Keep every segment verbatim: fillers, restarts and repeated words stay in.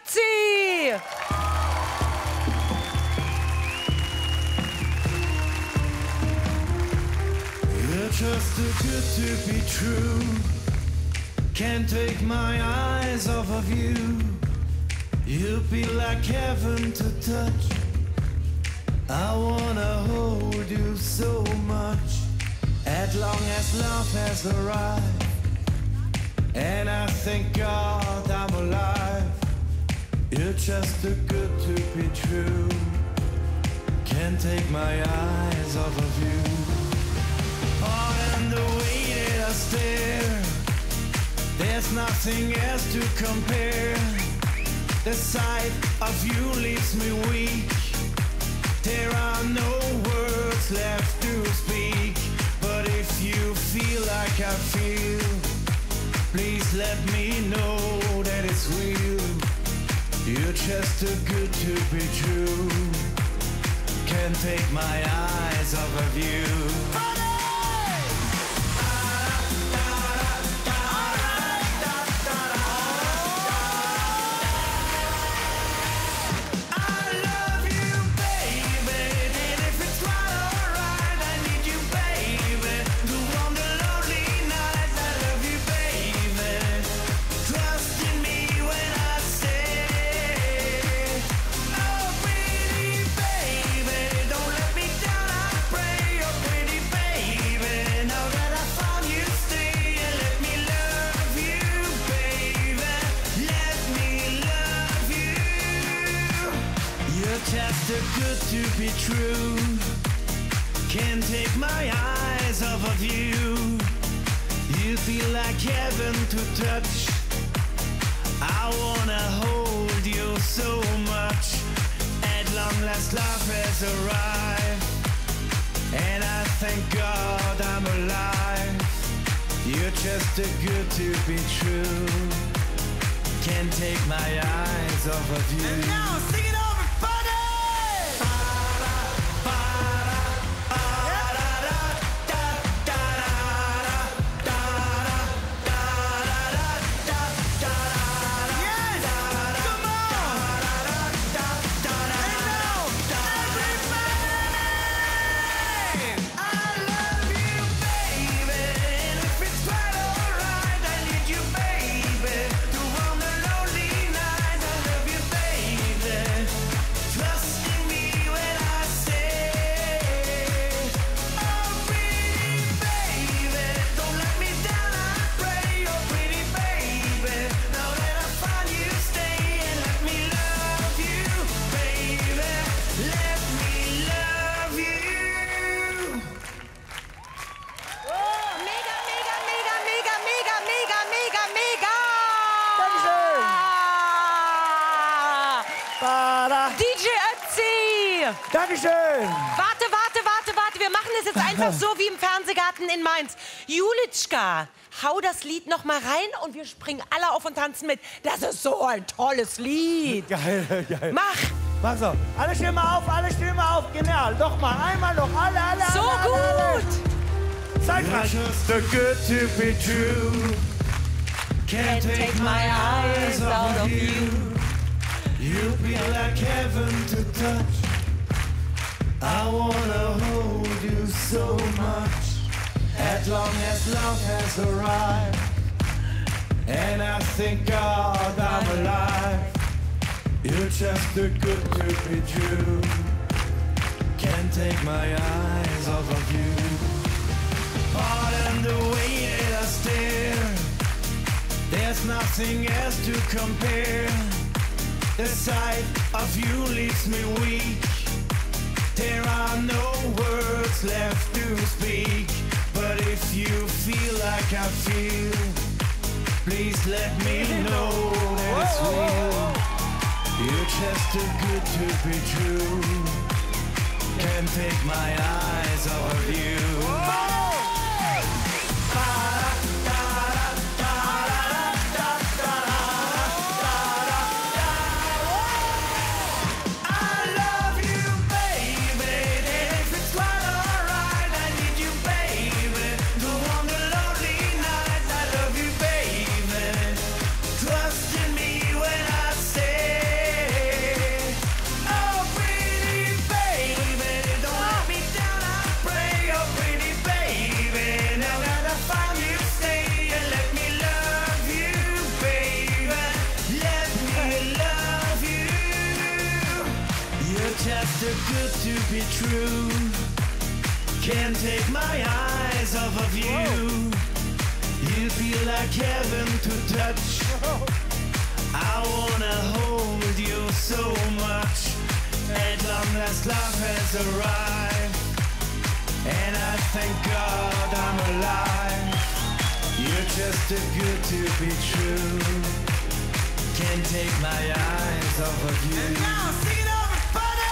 Ötzi! You're just too good to be true. Can't take my eyes off of you. You feel like heaven to touch. I wanna hold you so much. As long as love has arrived, and I thank God I'm alive. You're just too good to be true. Can't take my eyes off of you. Oh, and the way that I stare, there's nothing else to compare. The sight of you leaves me weak. There are no words left to speak. But if you feel like I feel, please let me know that it's real. You're just too good to be true. Can't take my eyes off of you. Just too good to be true. Can't take my eyes off of you. You feel like heaven to touch. I wanna hold you so much. At long last love has arrived, and I thank God I'm alive. You're just too good to be true. Can't take my eyes off of you. And now sing it over. D J Ötzi! Dankeschön! Warte, warte, warte, warte. Wir machen das jetzt einfach so wie im Fernsehgarten in Mainz. Julitschka, hau das Lied noch mal rein und wir springen alle auf und tanzen mit. Das ist so ein tolles Lied. Geil, geil. Mach! Mach so. Alle Stimmen auf, alle Stimmen auf. Genau. Noch mal, einmal noch. Alle, alle, so alle, gut! Alle, alle. Zeitreich. Just too good to be true. Can't take my eyes off of you. You feel like heaven to touch. I wanna hold you so much. As long as love has arrived, and I thank God I'm alive. You're just too good to be true. Can't take my eyes off of you. Pardon the way that I stare. There's nothing else to compare. The sight of you leaves me weak. There are no words left to speak. But if you feel like I feel, please let me know that it's real. You're just too good to be true. Can't take my eyes off of you. Trust in me when I say too good to be true. Can't take my eyes off of you. You feel like heaven to touch. I wanna hold you so much. At long last love has arrived, and I thank God I'm alive. You're just too good to be true. Can't take my eyes off of you. And now sing it everybody!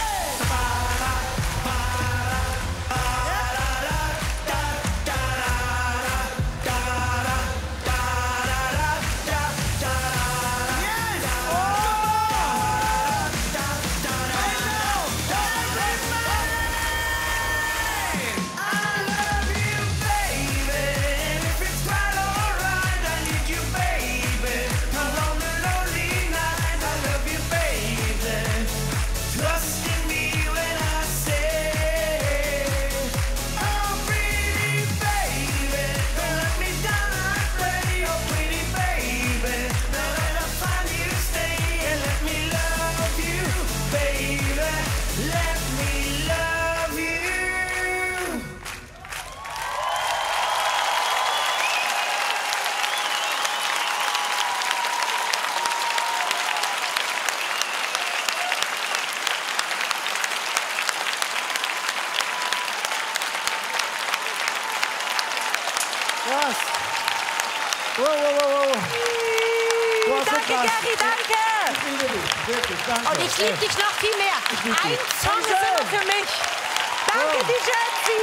Krass. Wow, wow, wow, wow. Wow, so Danke, krass. Gary, danke. Ich liebe dich, wirklich, danke. Und ich liebe dich noch viel mehr. lieb Ein dich. Song ist Danke. immer für mich. Danke, Oh. D J Ötzi.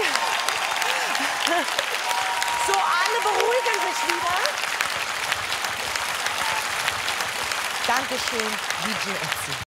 So, alle beruhigen sich wieder. Dankeschön, D J Ötzi.